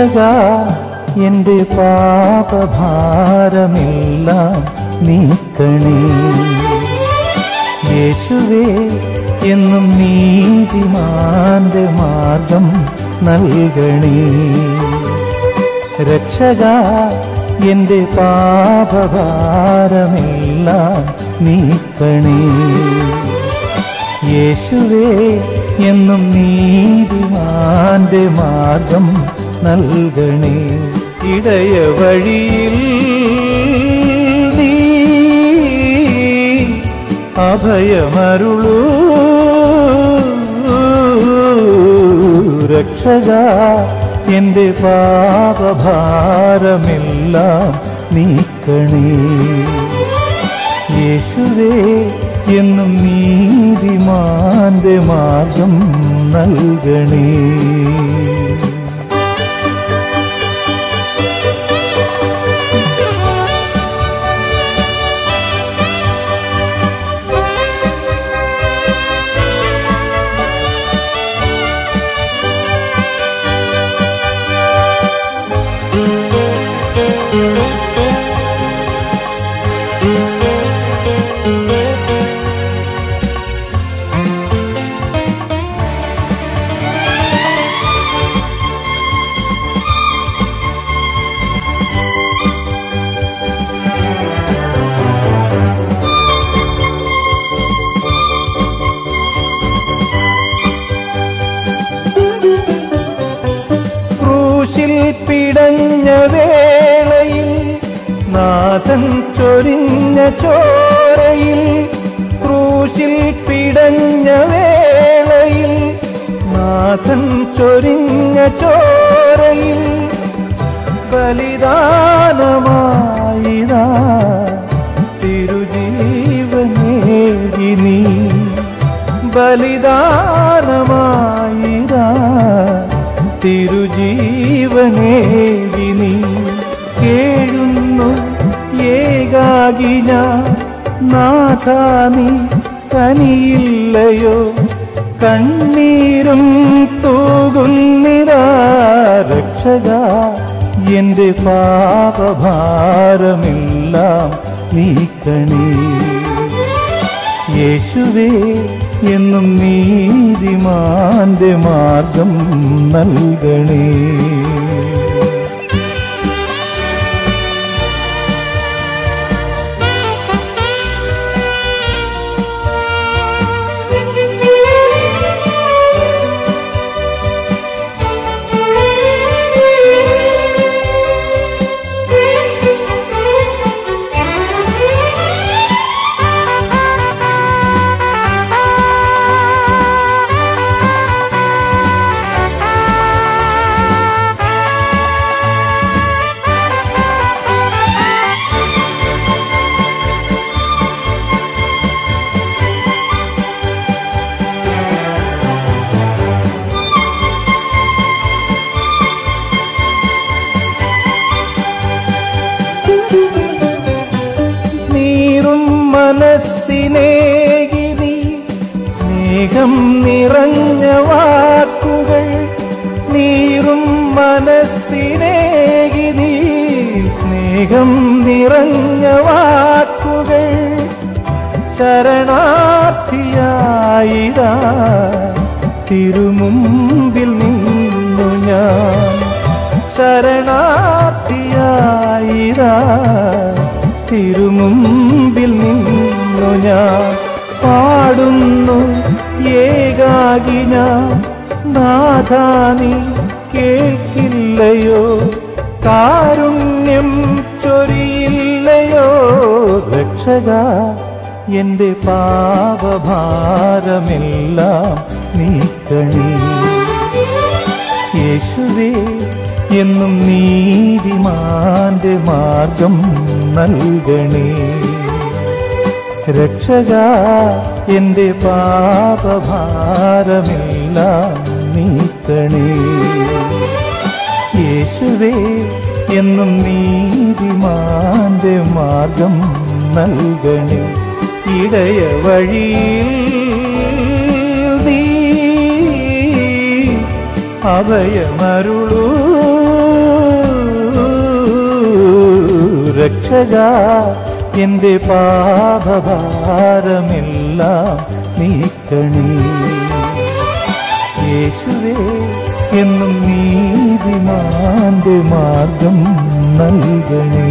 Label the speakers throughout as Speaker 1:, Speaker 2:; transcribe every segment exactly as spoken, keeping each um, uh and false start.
Speaker 1: രക്ഷകാ എന്റെ പാപഭാരമെല്ലാം നീക്കണേ. യേശുവേ എന്നും നീതിമാന്റെ മാർഗം നൽകണേ. രക്ഷകാ എന്റെ പാപഭാരമെല്ലാം നീക്കണേ. യേശുവേ എന്നും നീതിമാന്റെ മാർഗം നൽകണേ. ഇടയ വഴിയിൽ നീ അഭയമരുളൂ. രക്ഷകാ എന്റെ പാപഭാരമെല്ലാം നീക്കണേ. യേശുവേ എന്നും നീതിമാന്റെ മാർഗം നൽകണേ. ക്രൂശിൽ പിടഞ്ഞ വേളയിൽ നാഥൻ ചൊരിഞ്ഞ ചോരയിൽ. ക്രൂശിൽ പിടഞ്ഞ വേളയിൽ നാഥൻ ചൊരിഞ്ഞ ചോരയിൽ ബലിദാനമായിതാ തിരുജീവനേകി നീ. ബലിദാനമായിതാ തിരുജീവനേകി നീ. കേഴുന്നു ഏകാകി ഞാൻ നാഥാ നീ കനിയില്ലയോ. കണ്ണീരും തൂകുന്നിതാ. രക്ഷകാ എന്റെ പാപഭാരമെല്ലാം നീക്കണേ. യേശുവേ എന്നും നീതിമാന്റെ മാർഗം നൽകണേ. മനസ്സിനേകി നീ സ്നേഹം നിറഞ്ഞ വാക്കുകൾ. നീറും മനസ്സിനേകി നീ സ്നേഹം നിറഞ്ഞ വാക്കുകൾ. ശരണാർത്ഥിയായിതാ തിരുമുമ്പിൽ നിന്നു ഞാൻ. ശരണാർത്ഥിയായിതാ തിരുമുമ്പിൽ നിന്നു ഞാൻ. പാടുന്നു ഏകാകി ഞാൻ നാഥാ നീ കേൾക്കില്ലയോ. കാരുണ്യം ചൊരിയില്ലയോ. രക്ഷകാ എന്റെ പാപഭാരമെല്ലാം നീക്കണേ. യേശുവേ എന്നും നീതിമാന്റെ മാർഗം നൽകണേ. രക്ഷകാ എന്റെ പാപഭാരമെല്ലാം നീക്കണേ. യേശുവേ എന്നും നീതിമാന്റെ മാർഗം നൽകണേ. ഇടയ വഴിയിൽ നീ അഭയമരുളൂ. രക്ഷക എന്റെ പാപഭാരമെല്ലാം നീക്കണേ. യേശുവേ എന്നും നീതിമാന്റെ മാർഗം നൽകണേ.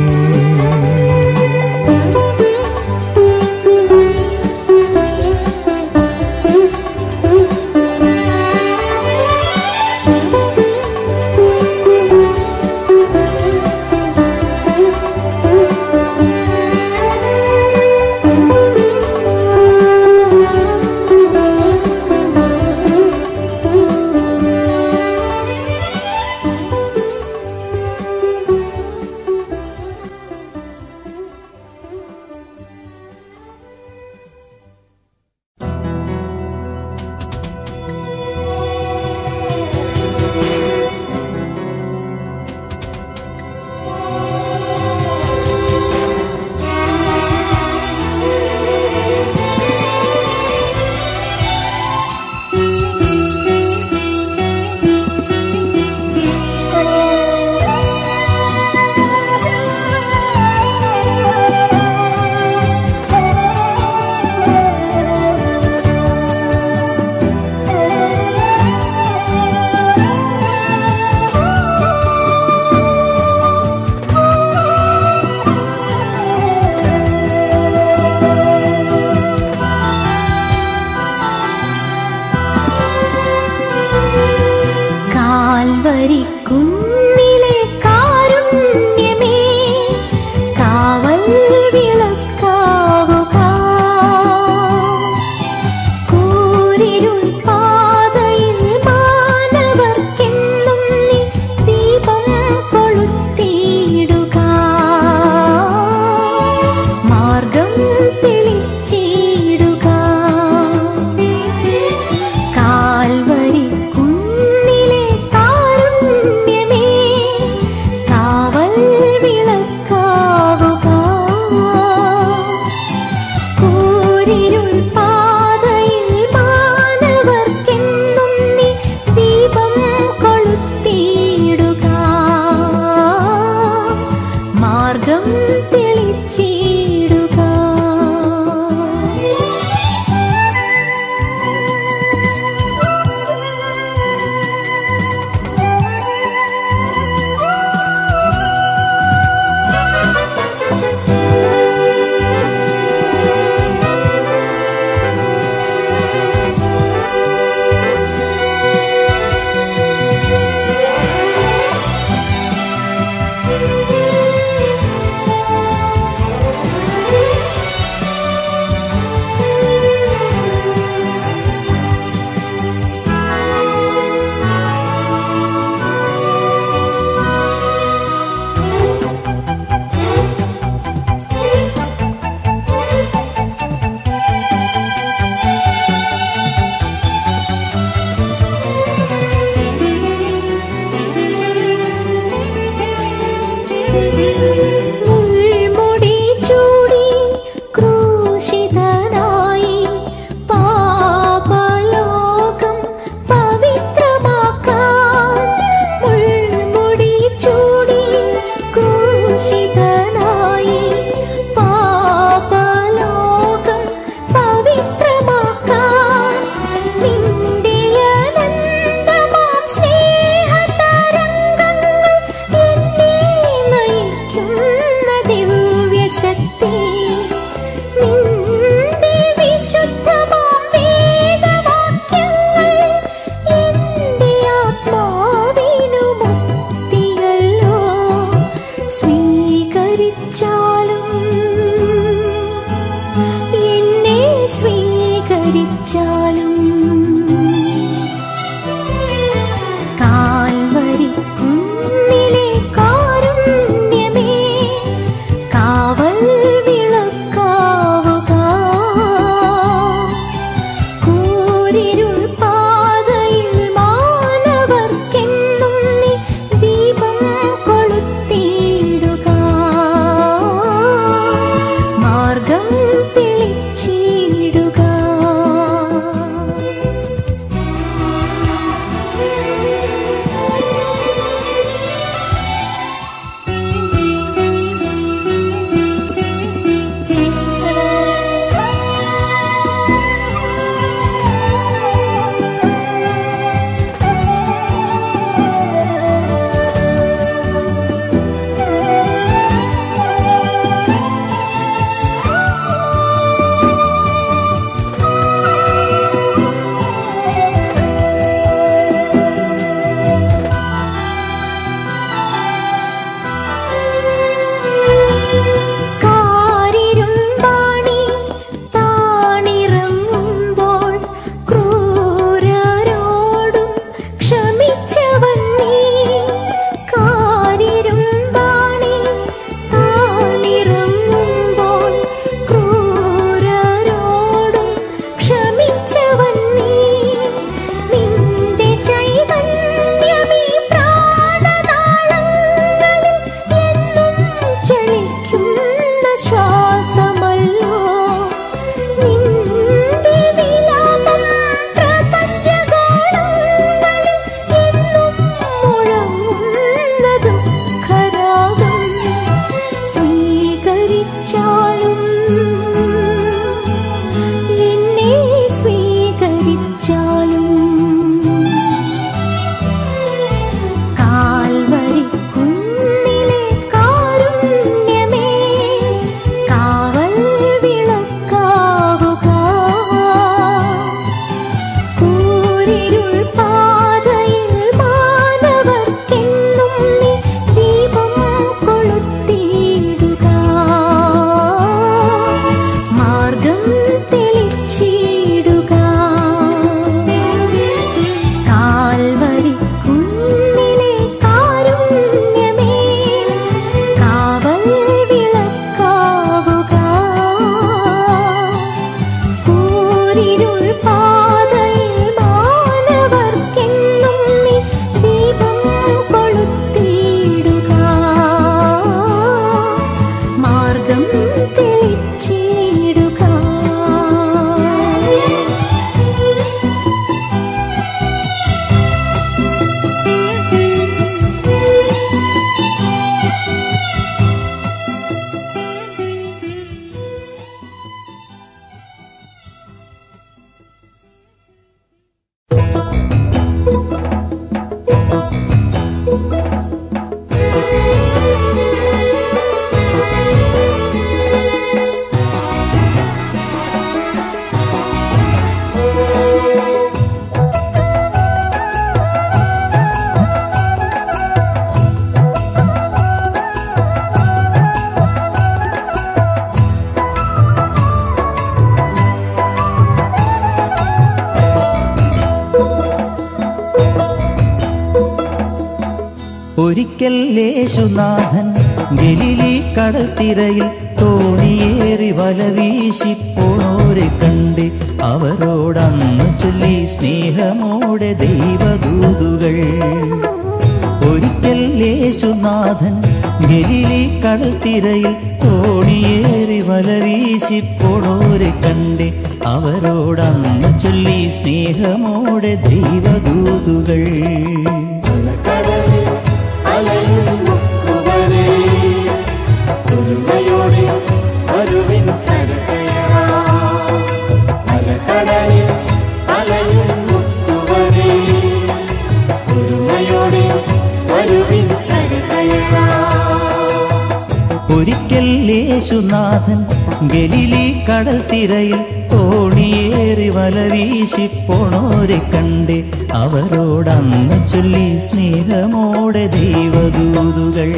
Speaker 1: ഒരിക്കൽ യേശുനാഥൻ ഗലീലി കടൽ തിരയിൽ തോണിയേറി വല വീശി പോണോരെ കണ്ട് അവരോടന്ന് ചൊല്ലി സ്നേഹമോടെ ദൈവദൂതുകൾ. ഒരിക്കൽ യേശുനാഥൻ ഗലീലി കടൽ തിരയിൽ തോണിയേറി വല വീശി പോണോരെ കണ്ട് അവരോടന്ന് ചൊല്ലി സ്നേഹമോടെ ദൈവദൂതുകൾ. ഒരിക്കൽ യേശുനാഥൻ ഗലീലി കടൽ തിരയിൽ തോണിയേറി വല വീശി പോണോരെ കണ്ട് അവരോടന്ന് ചൊല്ലി സ്നേഹമോടെ ദൈവദൂതുകൾ.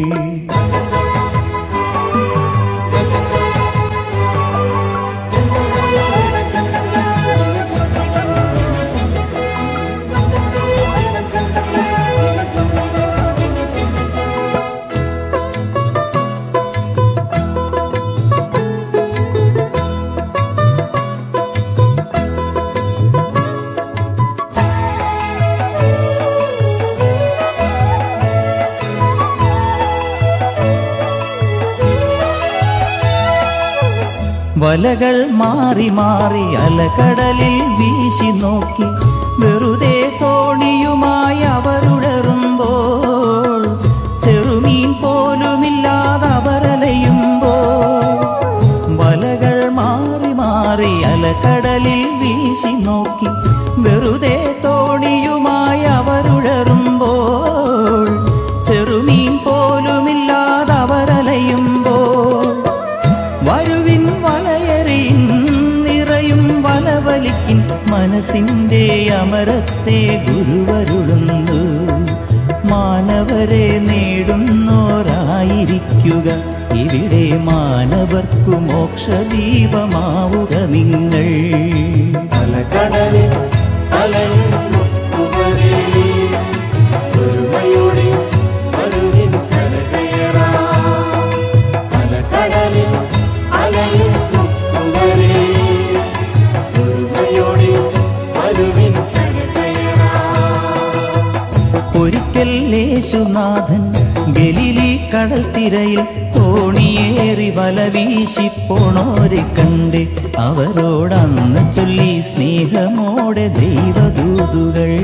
Speaker 1: വലകൾ മാറി മാറി അലകടലിൽ വീശി നോക്കി വെറുതെ തോണിയുമായി അവരുടറുമ്പോൾ ചെറുമീൻ പോലുമില്ലാതെ അവരലയുമ്പോൾ. വലകൾ മാറി മാറി അലകടലിൽ വീശി നോക്കി വെറുതെ തോണിയുമായി അവരുടറുമ്പോൾ ചെറുമീൻ പോലുമില്ലാതെ അവരലയുമ്പോൾ. വരുവിൻ വലയറിയിൻ നിറയും വലവലിക്കിൻ മനസ്സിന്റെ അമരത്തെ ഗുരുവരുളുന്നു. മാനവരെ നേടുന്നോരായിരിക്കുക ഇവിടെ മാനവർക്കു മോക്ഷദീപമാവുക നിങ്ങൾ.
Speaker 2: അലകടലിൽ അലയുന്നവരേ ഒരുമയോടെ വരുവിൻ കരകയറാം. അലകടലിൽ അലയുന്നവരേ ഒരുമയോടെ വരുവിൻ കരകയറാം.
Speaker 1: ഒരിക്കൽ യേശുനാഥൻ ഗലീലി കടൽ തിരയിൽ തോണിയേറി വല വീശി പോണോരെ കണ്ട് അവരോടന്ന് ചൊല്ലി സ്നേഹമോടെ ദൈവദൂതുകൾ.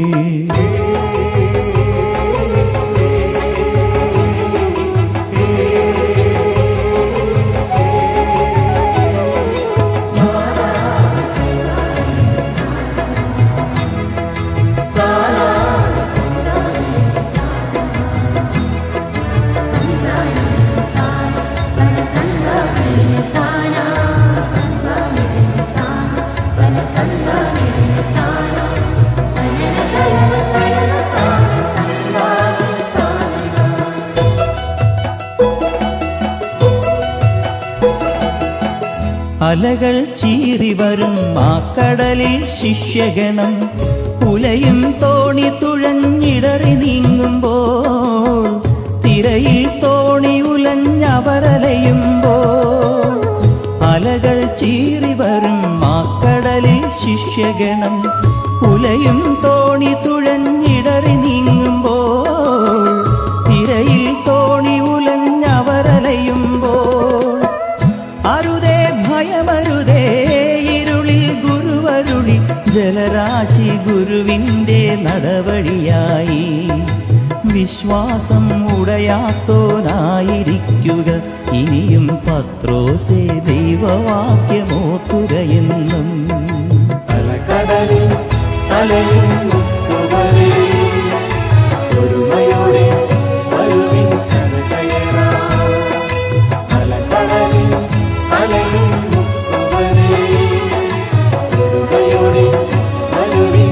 Speaker 1: അലകൾ ചീറി വരും ആ കടലിൽ ശിഷ്യഗണം പുലയും തോണി തുഴഞ്ഞിടറി നീങ്ങുമ്പോൾ തിരയിൽ തോണി ഉലഞ്ഞവരലയുമ്പോൾ. അലകൾ ചീറി വരും ആ കടലിൽ ശിഷ്യഗണം പുലയും തോണി തുഴഞ്ഞിടറി നീങ്ങുമ്പോൾ തിരയിൽ തോണി ഉലഞ്ഞവരലയുമ്പോൾ. അരുതേ ഭയമരുതേ ഇരുളിൽ ഗുരുവരുളി ജലരാശി ഗുരുവിന്റെ നടവഴിയായി. വിശ്വാസം ഉടയാത്തോനായിരിക്കുക ഇനിയും പത്രോസേ ദൈവവാക്യമോക്കുകയെന്നും.
Speaker 2: അലകടലിൽ അലയുന്നവരേ ഒരുമയോടെ വരുവിൻ കരകയറാം. അലകടലിൽ അലയുന്നവരേ ഒരുമയോടെ വരുവിൻ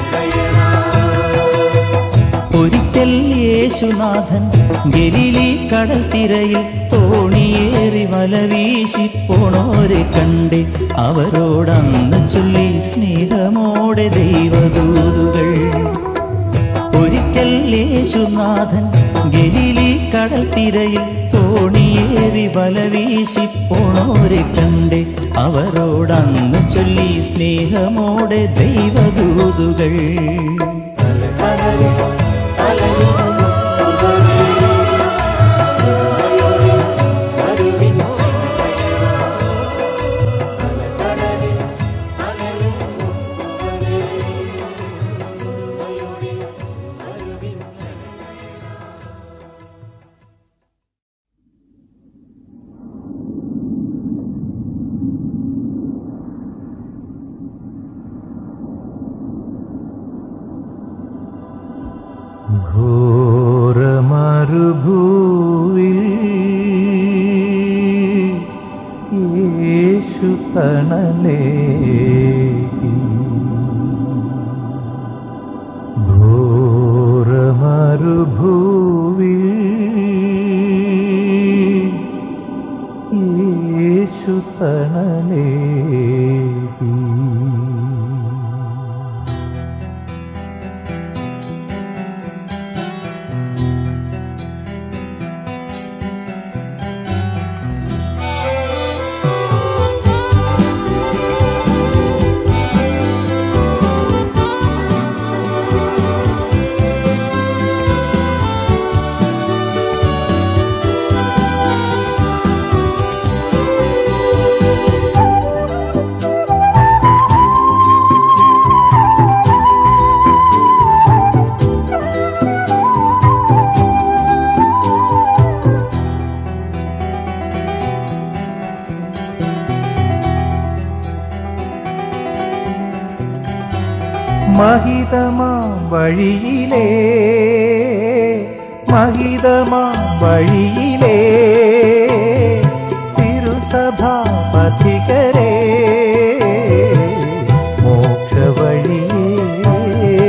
Speaker 2: കരകയറാം.
Speaker 1: ഒരിക്കൽ യേശുനാഥൻ ഗലീലി കടൽ തിരയിൽ തോണിയേറി വല വീശി പോണോരെ കണ്ട് അവരോടന്ന് ചൊല്ലി സ്നേഹമോടെ ദൈവദൂതുകൾ. ഒരിക്കൽ യേശുനാഥൻ ഗലീലി കടൽ തിരയിൽ തോണിയേറി വലവീശി പോണോരെ കണ്ടേ. അവരോടന്ന് ചൊല്ലി സ്നേഹമോടെ ദൈവദൂതുകൾ.
Speaker 3: ഘോരമരുഭൂവിൽ യേശു തണലേകി. ഘോരമരുഭൂവിൽ യേശു തണലേകി. മഹിതമാം വഴിയിലേ മഹിതമാം വഴിയിലേ തിരുസഭാപഥികരേ മോക്ഷവഴിയേ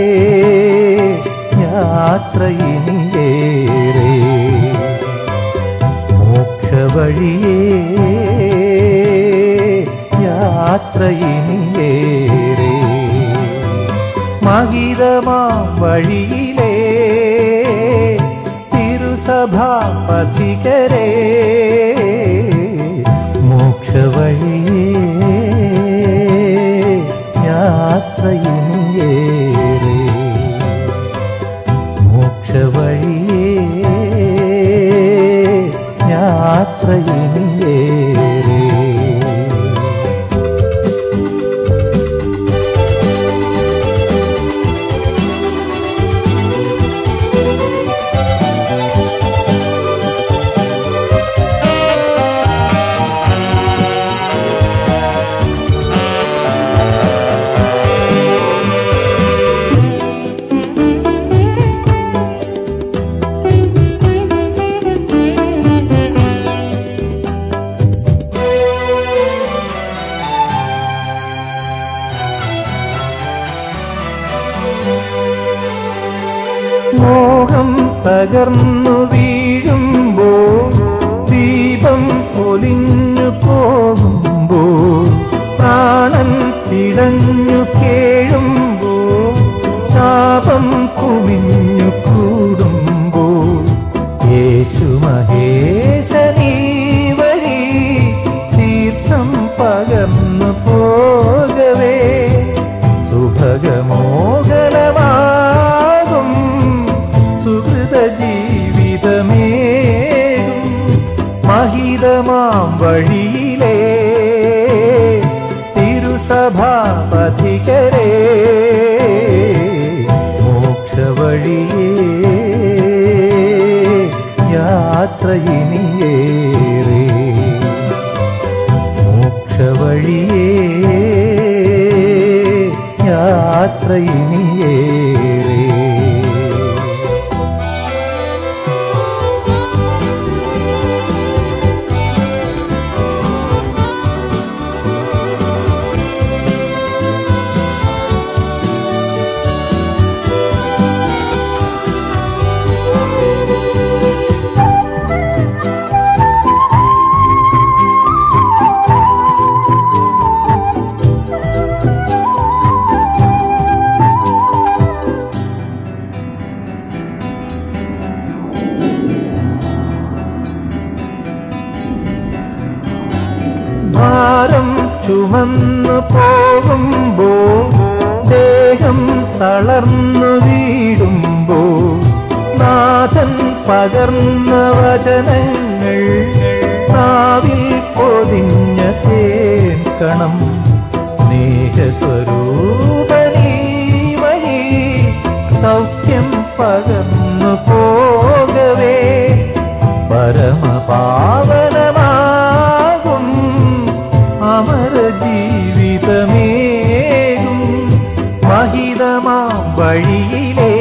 Speaker 3: യാത്രയിനിയേറെ. മോക്ഷവഴിയേ യാത്രയിനിയേറെ. മഹിതമാം വഴിയിലേ തിരുസഭാപഥികരേ മോക്ഷവഴിയേ യാത്രയിനിയേറെ. മോക്ഷവഴിയേ യാത്രയിനിയേറെ. മോഹം തകർന്നു വീഴുമ്പോൾ ദീപം പൊലിഞ്ഞു പോകുമ്പോൾ പ്രാണൻ പിടഞ്ഞു കേഴുമ്പോൾ ശാപം കുമിഞ്ഞു കൂടുമ്പോൾ യേശു മഹേശനീ വഴി തീർത്ഥം പകർന്നു പോകവേ സുഭഗമോഹനമാകും സുഹൃത ജീവിതമേകും. മഹിതമാം വഴിയിലേ തിരുസഭാപഥികരേ മോക്ഷവഴിയേ യാത്രയിനിയേറെ. മോക്ഷവഴിയേ യാത്രയിനിയേറെ. ചുമന്നു പോകുമ്പോ ദേഹം തളർന്നു വീടുമ്പോ നാഥൻ പകർന്ന വചനങ്ങൾ നാവിൽ പൊതിഞ്ഞ തേൻകണം സ്നേഹസ്വരൂപനീ വഴി സൗഖ്യം പകർന്നു പോകവേ പരമപാവനമാകും അമര ജീവിതമേകും മഹിതമാം വഴിയിലേ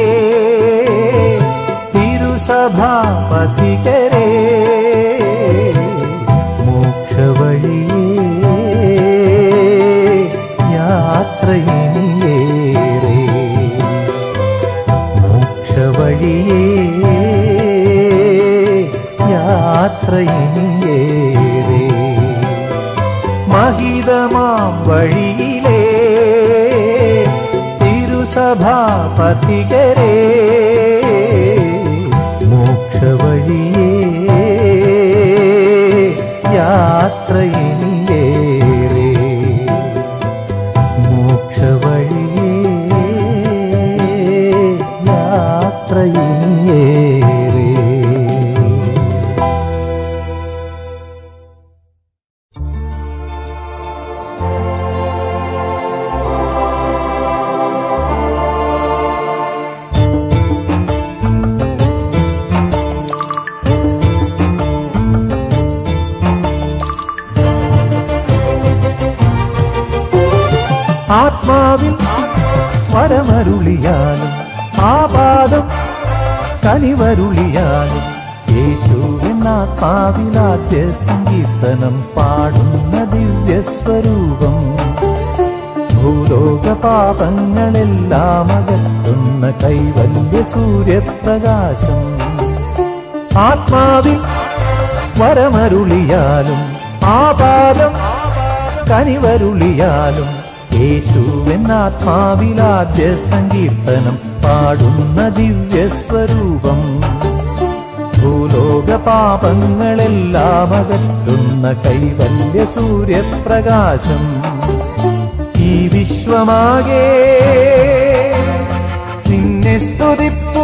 Speaker 3: തിരുസഭാപഥികരേ മോക്ഷവഴിയേ യാത്രയിനിയേറെ മോക്ഷവഴിയേ യാത്രയിനിയേറെ മഹിതമാം വഴിയിലേ തിരുസഭാപഥികരേ മോക്ഷവഴിയേ യാത്രയിനിയേറെ മോക്ഷവഴിയേ യാത്രയിനിയേറെ. ആത്മാവിൽ വരമരുളിയാലും ആപാദം കനിവരുളിയാലും യേശുവിനാത്മാവിലാദ്യ സങ്കീർത്തനം പാടുന്ന ദിവ്യസ്വരൂപം ഭൂലോക പാപങ്ങളെല്ലാം അകറ്റുന്ന കൈവല്യ സൂര്യപ്രകാശം. ആത്മാവിൽ വരമരുളിയാലും ആപാദം കനിവരുളിയാലും യേശുവെന്നാത്മാവിലാദ്യ സങ്കീർത്തനം പാടുന്ന ദിവ്യസ്വരൂപം ഭൂലോക പാപങ്ങളെല്ലാം അകറ്റുന്ന കൈവല്യ സൂര്യപ്രകാശം. ഈ വിശ്വമാകെ നിന്നെ സ്തുതിപ്പൂ,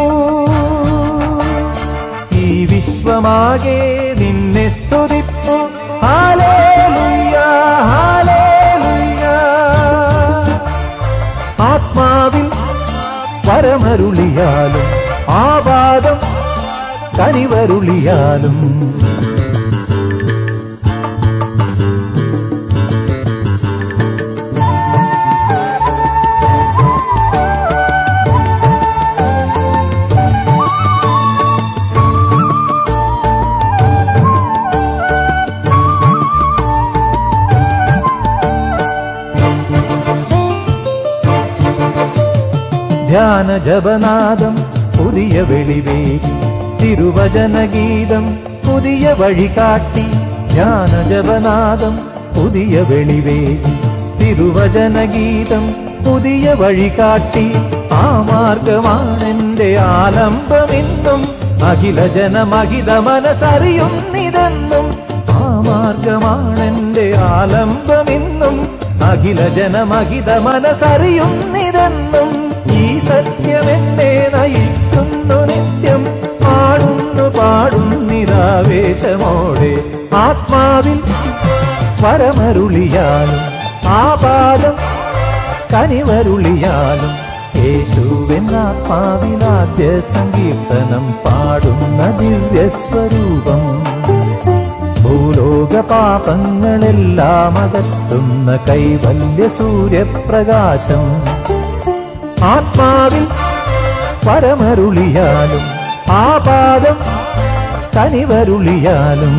Speaker 3: ഈ വിശ്വമാകെ നിന്നെ സ്തുതിപ്പൂ. Hallelujah hallelujah. ആത്മാവിൽ വരമരുളിയാലും ആപാദം കനിവരുളിയാലും ധ്യാന ജപനാദം പുതിയ വെളിവേകി തിരുവചനഗീതം പുതിയ വഴി കാട്ടി. ധ്യാന ജപനാദം പുതിയ വെളിവേകി തിരുവചനഗീതം പുതിയ വഴി കാട്ടി. ആ മാർഗമാണെന്റെ ആലംബമെന്നും അഖില ജനമഹിത മനസ്സറിയുന്നിതെന്നും. ആ മാർഗമാണെന്റെ ആലംബമെന്നും അഖില ജനമഹിത മനസ്സറിയുന്നിതെന്നും. ഈ സത്യമെന്നെ നയിക്കുന്നു നിത്യം പാടുന്നു പാടുന്നിതാവേശമോടെ. ആത്മാവിൽ വരമരുളിയാലും ആപാദം കനിവരുളിയാലും യേശുവെന്നാത്മാവിലാദ്യ സങ്കീർത്തനം പാടുന്ന ദിവ്യസ്വരൂപം ഭൂലോക പാപങ്ങളെല്ലാം അകറ്റുന്ന കൈവല്യ സൂര്യപ്രകാശം. ആത്മാവിൽ വരമരുളിയാലും ആപാദം കനിവരുളിയാലും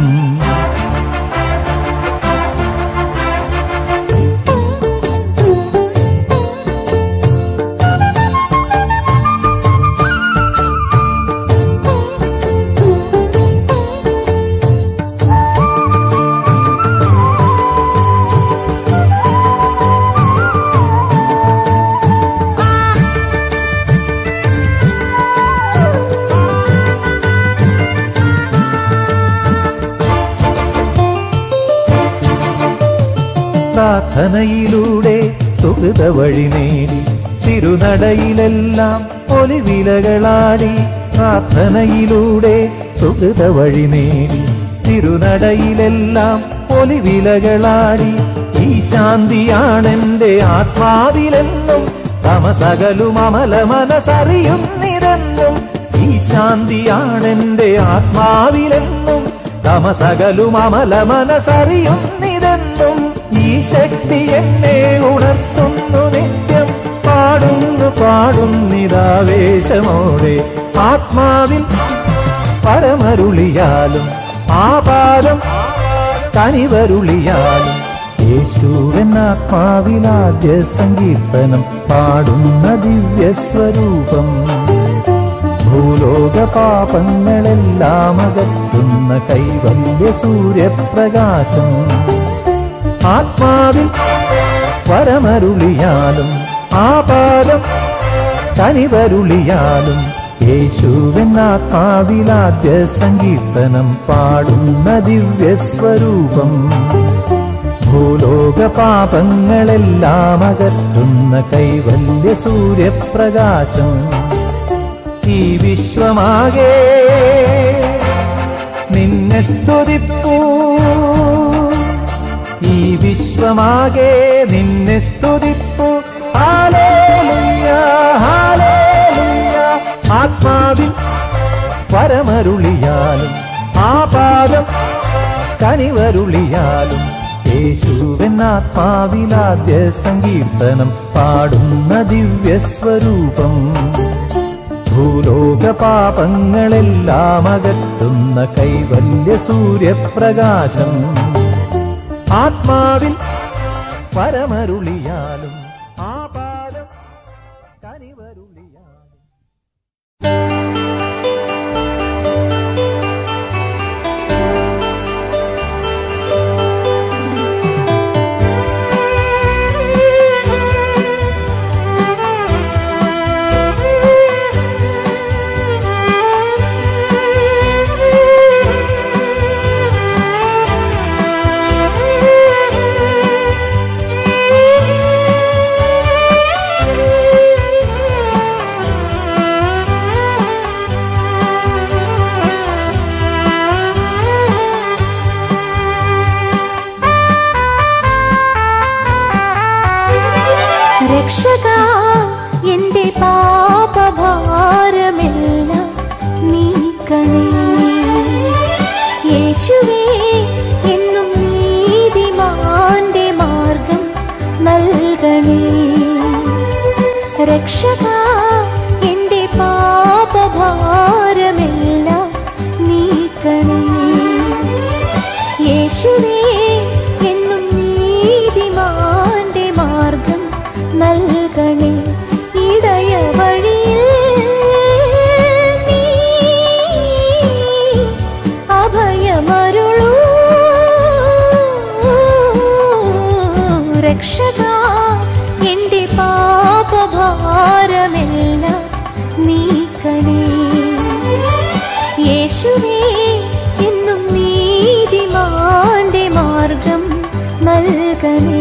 Speaker 3: പ്രാർത്ഥനയിലൂടെ സുഹൃത വഴി നേടി തിരുനടയിലെല്ലാം ഒലിവിലകളാടി പ്രാർത്ഥനയിലൂടെ സുഹൃത വഴി നേടി തിരുനടയിലെല്ലാം ഒലിവിലകളാടി ഈ ശാന്തിയാണെന്റെ ആത്മാവിലെന്നും തമസകലും അമല മനസ്സറിയുന്നിരെന്നും ഈ ശാന്തിയാണെന്റെ ആത്മാവിലെന്നും തമസകലും അമല മനസ്സറിയുന്നിരെന്നും ഈ ശക്തി എന്നെ ഉണർത്തുന്നു നിത്യം പാടുന്നു പാടുന്നിതാവേശമോടെ ആത്മാവിൽ പരമരുളിയാലും ആപാദം കനിവരുളിയാലും യേശുവൻ ആത്മാവിലാദ്യ സങ്കീർത്തനം പാടുന്ന ദിവ്യസ്വരൂപം ഭൂലോക പാപങ്ങളെല്ലാം അകറ്റുന്ന കൈവല്യ സൂര്യപ്രകാശം ആത്മാവിൽ പരമരുളിയാലും ആപാദം കനിവരുളിയാലും യേശുവൻ ആത്മാവിലാദ്യ സങ്കീർത്തനം പാടുന്ന ദിവ്യസ്വരൂപം ഭൂലോക പാപങ്ങളെല്ലാം അകറ്റുന്ന കൈവല്യ സൂര്യപ്രകാശം ഈ വിശ്വമാകെ നിന്നെ സ്തുതിപ്പൂ ഈ വിശ്വമാകെ നിന്നെ സ്തുതിപ്പൂ ഹല്ലേലൂയ ഹല്ലേലൂയ ആത്മാവിൽ പരമരുളിയാലും ആപാദം കനിവരുളിയാലും യേശുവൻ ആത്മാവിലാദ്യ സങ്കീർത്തനം പാടുന്ന ദിവ്യസ്വരൂപം ഭൂലോക പാപങ്ങളെല്ലാം അകറ്റുന്ന കൈവല്യ സൂര്യപ്രകാശം ആത്മാവിൽ പരമരുളിയാലും ആപാദം കനിവരുളിയാലും
Speaker 4: രക്ഷകാ എന്റെ പാപഭാരമെല്ലാം നീക്കണേ യേശുവേ എന്നും നീതിമാന്റെ മാർഗം നൽകണേ രക്ഷകാ എന്റെ പാപഭാരമെല്ലാം നീക്കണേ യേശുവേ എന്നും നീതിമാന്റെ മാർഗം നൽകണേ ഇടയ വഴിയിൽ നീ അഭയമരുളൂ രക്ഷകാ എന്റെ പാപഭാരമെല്ലാം നീക്കണേ യേശുവേ എന്നും നീതിമാന്റെ മാർഗം നൽകണേ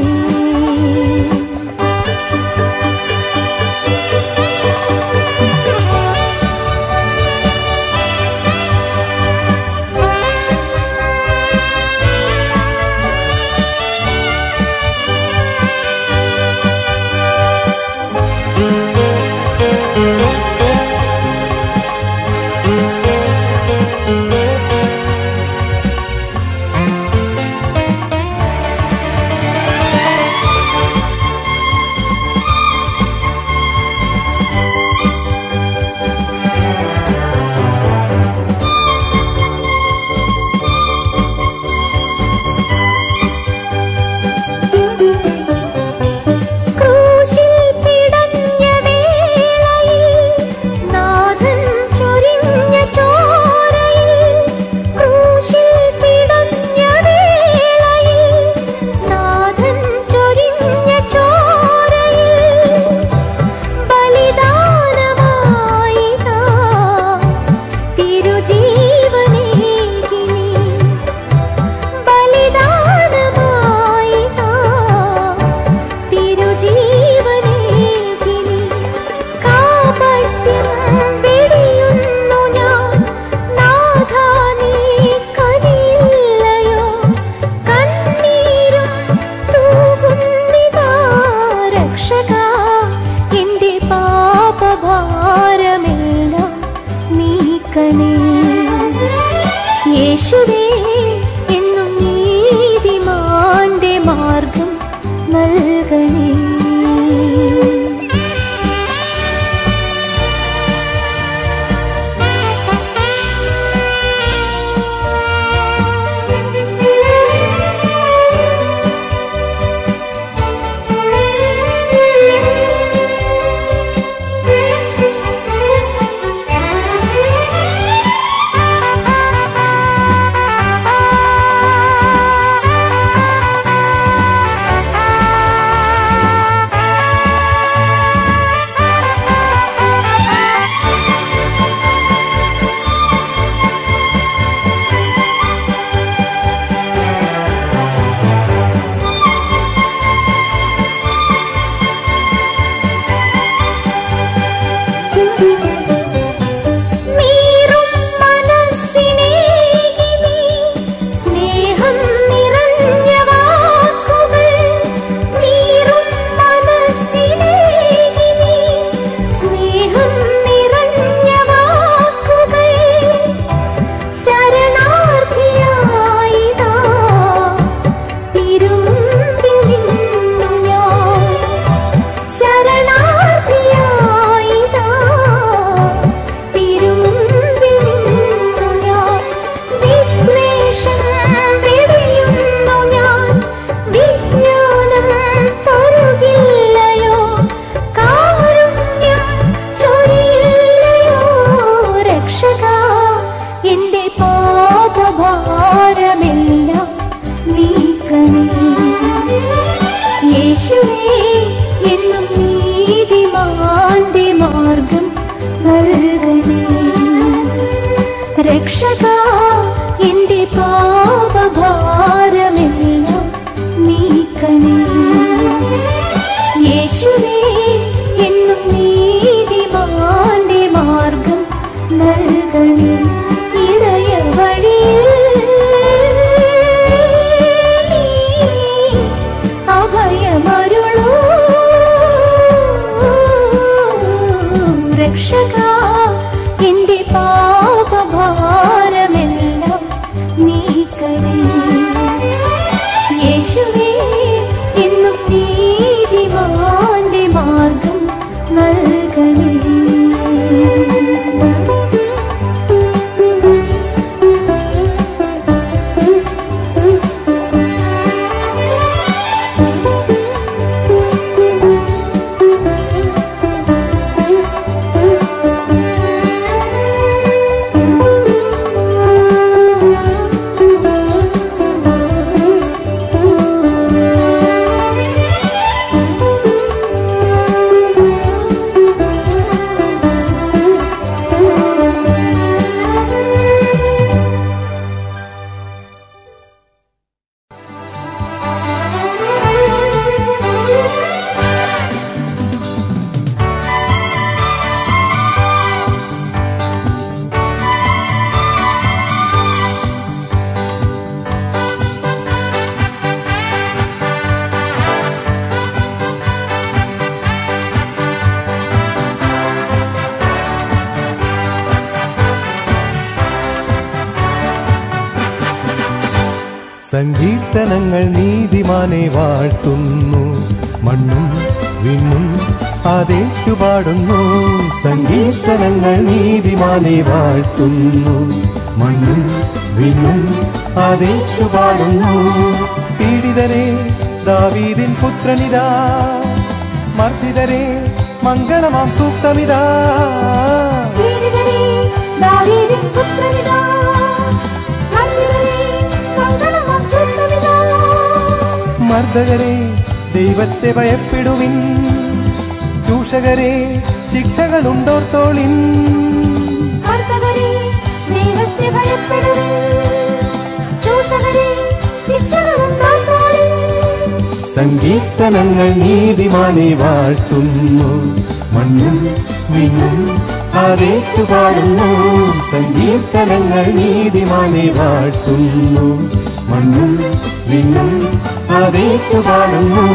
Speaker 3: സങ്കീർത്തനങ്ങൾ നീതിമാനെ വാഴ്ത്തുന്നു, മണ്ണും വിണ്ണും അതേറ്റുപാടുന്നു. സങ്കീർത്തനങ്ങൾ നീതിമാനെ വാഴ്ത്തുന്നു, മണ്ണും വിണ്ണും അതേറ്റുപാടുന്നു. പീഡിതരെ ദാവീദിൻ പുത്രനിതാ, മർദ്ദിതരെ മംഗളമാം സൂക്തമിതാ.
Speaker 4: പീഡിതരെ ദാവീദിൻ പുത്രനിതാ, മർദ്ദിതരെ മംഗളമാം സൂക്തമിതാ.
Speaker 3: മർദ്ദകരെ ദൈവത്തെ ഭയപ്പെടുവിൻ, ചൂഷകരെ ശിക്ഷകളുണ്ടോർത്തോളിൻ.
Speaker 4: മർദ്ദകരെ ദൈവത്തെ ഭയപ്പെടുവിൻ, ചൂഷകരെ ശിക്ഷകളുണ്ടോർത്തോളിൻ.
Speaker 3: സങ്കീർത്തനങ്ങൾ നീതിമാനെ വാഴ്ത്തുന്നു, മണ്ണും വിണ്ണും അതേറ്റുപാടുന്നു. സങ്കീർത്തനങ്ങൾ നീതിമാനെ വാഴ്ത്തുന്നു, മണ്ണും വിണ്ണും അതേറ്റുപാടുന്നു.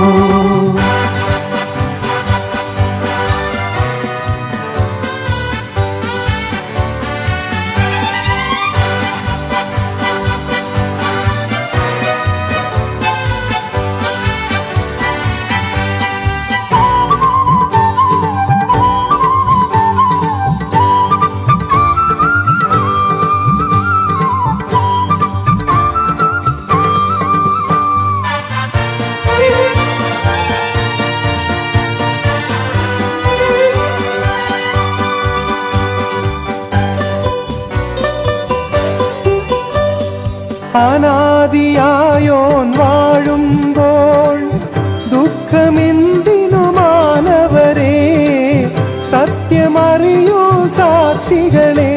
Speaker 3: അനാദിയായോൻ വാഴുമ്പോൾ ദുഃഖമെന്തിനു മാനവരെ, സത്യമറിയൂ സാക്ഷികളെ.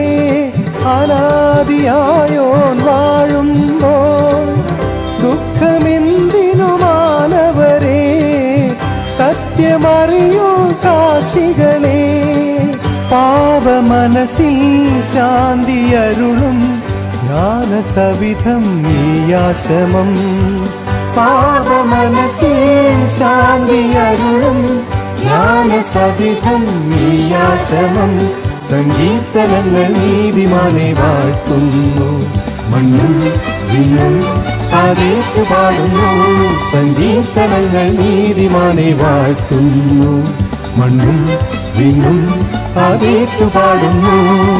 Speaker 3: അനാദിയായോൻ വാഴുമ്പോൾ ദുഃഖമെന്തിനു മാനവരെ, സത്യമറിയൂ സാക്ഷികളെ. പാപമനസ്സിൽ ശാന്തിയരുളും ജ്ഞാനസവിധം നീയാശമം. പാപമനസ്സിൽ ശാന്തിയരുളും ജ്ഞാനസവിധം നീയാശമം. സങ്കീർത്തനങ്ങൾ നീതിമാനെ വാഴ്ത്തുന്നു, മണ്ണും വിണ്ണും അതേറ്റുപാടുന്നു. സങ്കീർത്തനങ്ങൾ നീതിമാനെ വാഴ്ത്തുന്നു, മണ്ണും വിണ്ണും അതേറ്റുപാടുന്നു.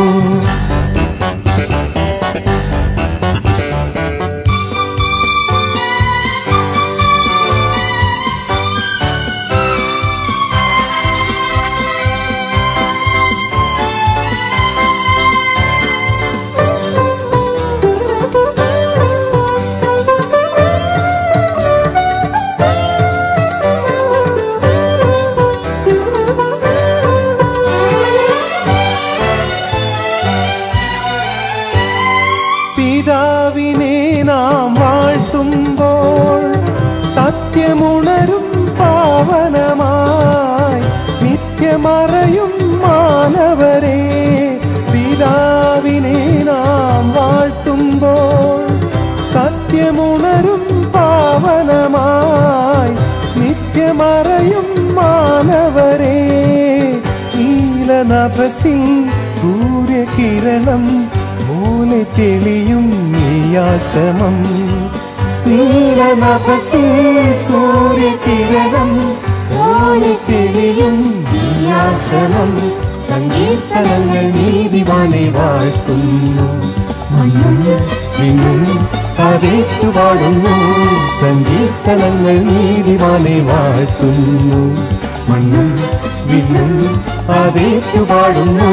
Speaker 3: പിതാവിനെ നാം വാഴ്ത്തുമ്പോൾ സത്യമുണരും പാവനമായി, നിത്യമറയും മാനവരെ. പിതാവിനെ നാം വാഴ്ത്തുമ്പോൾ സത്യമുണരും പാവനമായി, നിത്യമറയും മാനവരെ. നീലനഭസിൽ സൂര്യകിരണം പോലെ തെളിയും നീയാശമം. നീലനഭസിൽ സൂര്യകിരണം പോലെ തെളിയും നീയാശമം. സങ്കീർത്തനങ്ങൾ നീതിമാനെ വാഴ്ത്തുന്നു, മണ്ണും വിണ്ണും അതേറ്റുപാടുന്നു. സങ്കീർത്തനങ്ങൾ നീതിമാനെ വാഴ്ത്തുന്നു, മണ്ണും വിണ്ണും അതേറ്റുപാടുന്നു.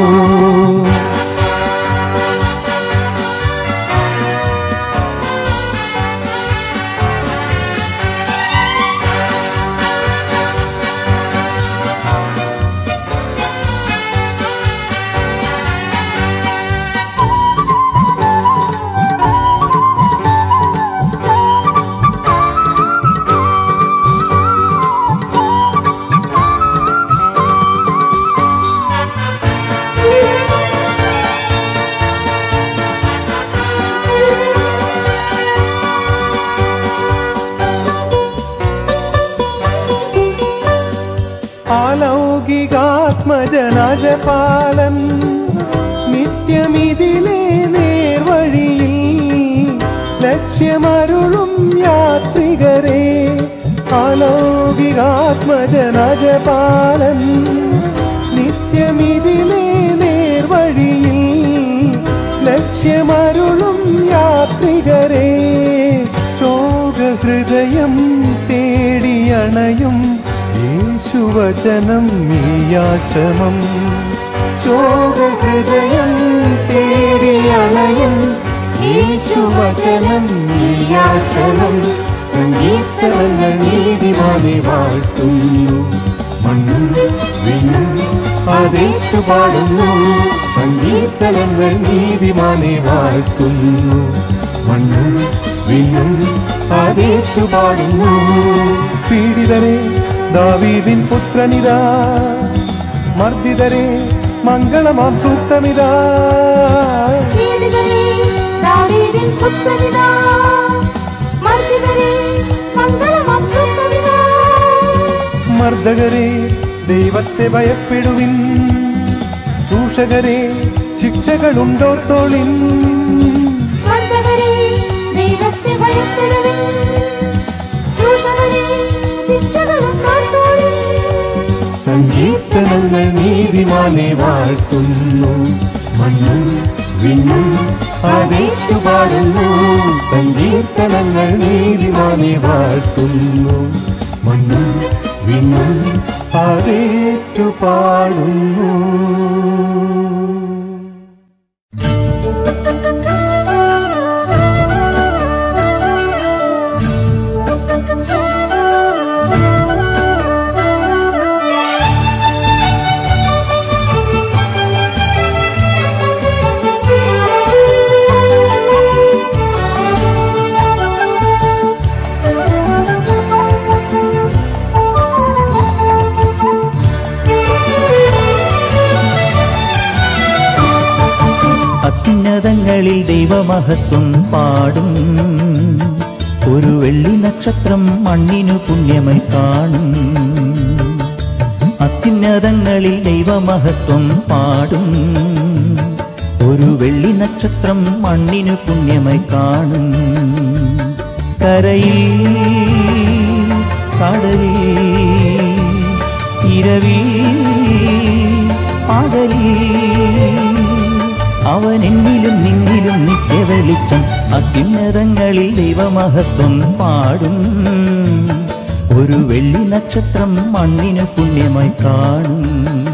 Speaker 3: ലക്ഷ്യമരുളും യാത്രികരെ അലൗകികാത്മജനജപാലൻ നിത്യമിതിലേ നേർവഴിയിൽ ലക്ഷ്യമരുളും യാത്രികരെ ശോകഹൃദയം തേടിയണയും യേശുവചനം നീയാശ്രമം ശോകഹൃദയം തേടിയണയും യേശുവചനം നീയാശ്രമം സങ്കീർത്തനങ്ങൾ നീതിമാനെ വാഴ്ത്തുന്നു മണ്ണും വിണ്ണും അതേറ്റു പാടുന്നു സങ്കീർത്തനങ്ങൾ നീതിമാനെ വാഴ്ത്തുന്നു മണ്ണും വിണ്ണും അതേറ്റു പാടുന്നു പീഡിതരെ ദാവീദിൻ പുത്രനിതാ മർദ്ദിതരെ മംഗളമാം സൂക്തമിതാ
Speaker 4: പീഡിതരെ ദാവീദിൻ പുത്രനിതാ മർദ്ദിതരെ മംഗളമാം സൂക്തമിതാ
Speaker 3: മർദ്ദകരെ ദൈവത്തെ ഭയപ്പെടുവിൻ ചൂഷകരെ ശിക്ഷകളുണ്ടോർത്തോളിൻ
Speaker 4: മർദ്ദകരെ ദൈവത്തെ ഭയപ്പെടുവിൻ ചൂഷകരെ ശിക്ഷകളുണ്ടോർത്തോളിൻ
Speaker 3: സങ്കീർത്തനങ്ങൾ നീതിമാനെ വാഴ്ത്തുന്നു മണ്ണും വിണ്ണും അതേറ്റു പാടുന്നു സങ്കീർത്തനങ്ങൾ നീതിമാനെ വാഴ്ത്തുന്നു മണ്ണും വിണ്ണും അതേറ്റു പാടുന്നു
Speaker 1: അത്യുന്നതങ്ങളിൽ ദൈവമഹത്വം പാടും ഒരു വെള്ളി നക്ഷത്രം മണ്ണിനു പുണ്യമായി കാണും അത്യുന്നതങ്ങളിൽ ദൈവമഹത്വം പാടും ഒരു വെള്ളി നക്ഷത്രം മണ്ണിനു പുണ്യമായി കാണും കരയിൽ കടലിൽ ഇരവിൽ പകലിൽ അവൻ എന്നിലും നിന്നിലും നിത്യവെളിച്ചം അത്യുന്നതങ്ങളിൽ ദൈവമഹത്വം പാടും ഒരു വെള്ളി നക്ഷത്രം മണ്ണിന് പുണ്യമായി കാണും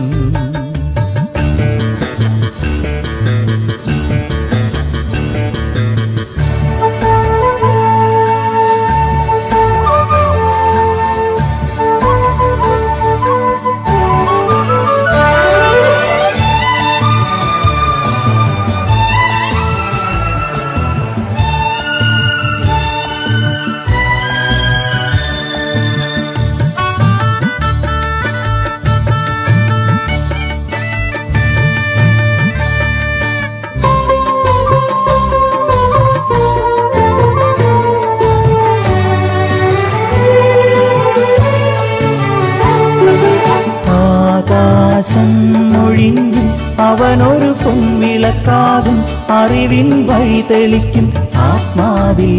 Speaker 1: ഒഴിഞ്ഞും അവനൊരു പൊൻവിളക്കാകും അറിവിൻ വഴി തെളിക്കും ആത്മാവിൽ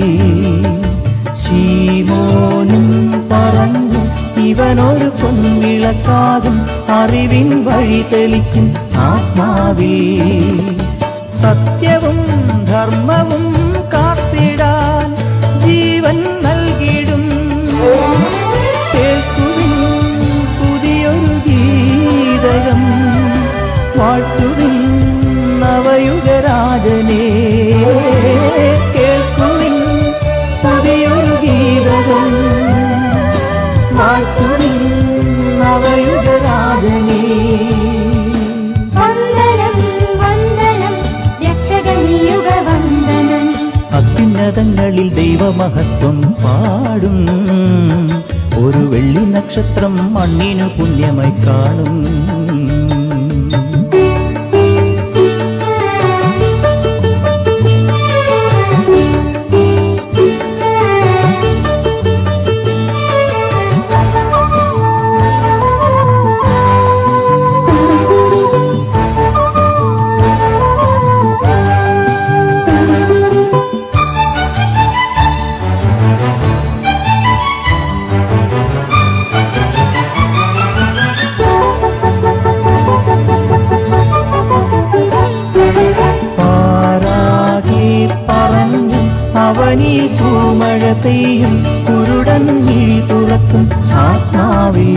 Speaker 1: ശീമോനും പറഞ്ഞു ഇവനൊരു പൊൻവിളക്കാകും അറിവിൻ വഴി തെളിക്കും ആത്മാവിൽ സത്യവും ധർമ്മവും കാത്തിടാൻ ജീവൻ നൽകിടും കേൾക്കുവിൻ പുതിയൊരു ഗീതകം വാഴ്ത്തുവിൻ നവയുഗരാജനേ കേൾക്കുവിൻ പുതിയൊരു ഗീതകം വാഴ്ത്തുവിൻ നവയുഗരാജനേ
Speaker 4: വന്ദനം വന്ദനം രക്ഷകനിയുഗ വന്ദനം
Speaker 1: അത്യുന്നതങ്ങളിൽ ദൈവമഹത്വം പാടും ഒരു വെള്ളി നക്ഷത്രം മണ്ണിനു പുണ്യമായി കാണും നീതിയും കുരുടൻ മിഴി തുറക്കും ആത്മാവിൽ.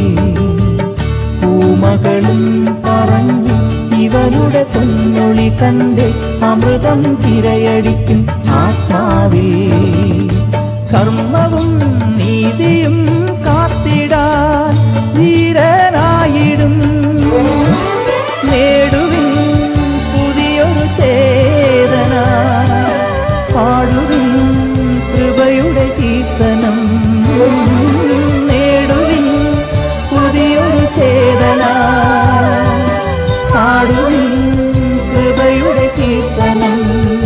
Speaker 1: പൂമകളും പറഞ്ഞു ഇവരുടെ പൊന്നൊളി കണ്ട് അമൃതം തിരയടിക്കും ആത്മാവിൽ. കർമ്മവും നീതിയും കാത്തിടാൻ ധീരനായിടും. നേടുവിൻ പുതിയൊരു ചേതന, പാടുവിൻ കൃപയുടെ കീർത്തനം. നേടുവിൻ പുതിയൊരു ചേതന, പാടുവിൻ കൃപയുടെ കീർത്തനം.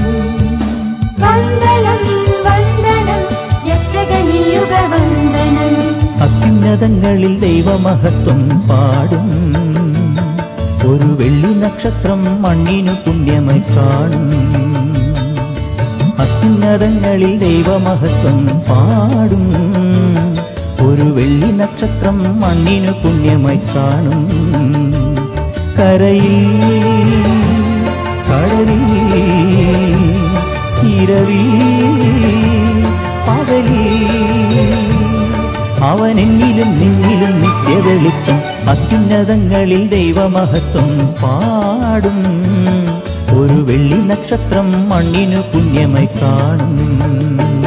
Speaker 4: വന്ദനം വന്ദനം രക്ഷകനീയുഗ വന്ദനം.
Speaker 1: അത്യുന്നതങ്ങളിൽ ദൈവമഹത്വം പാടും. ഒരു വെള്ളി നക്ഷത്രം മണ്ണിനു പുണ്യമായി കാണും. അത്യുന്നതങ്ങളിൽ ദൈവമഹത്വം പാടും. ഒരു വെള്ളി നക്ഷത്രം മണ്ണിനു പുണ്യമായി കാണും. കരയിൽ കടലിൽ ഇരവിൽ പകലിൽ അവനെന്നിലും നിന്നിലും നിത്യവെളിച്ചം. അത്യുന്നതങ്ങളിൽ ദൈവമഹത്വം പാടും. ഒരു വെള്ളി നക്ഷത്രം മണ്ണിനു പുണ്യമായി കാണും.